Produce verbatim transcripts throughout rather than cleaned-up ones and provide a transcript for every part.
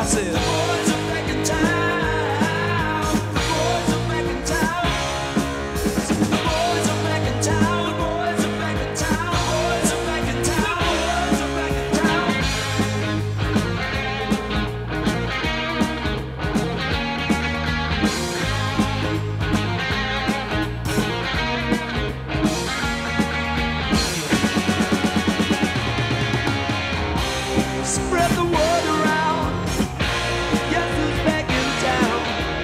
said, the boys are back in town. The boys are back in town. The boys are back in town. The boys are back in town. The boys are back in town. The boys are back in town. Spread the word around. Guess who's back in town?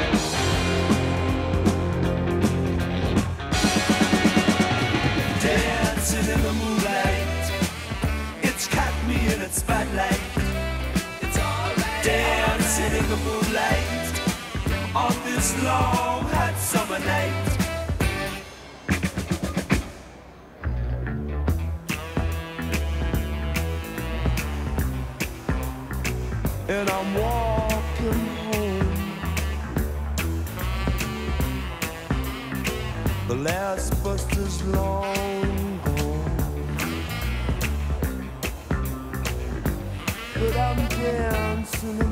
Dancing in the moonlight, it's caught me in its spotlight. It's alright. Dancing in the moonlight on this long hot summer night. And I'm walking home. The last bus is long gone, but I'm dancing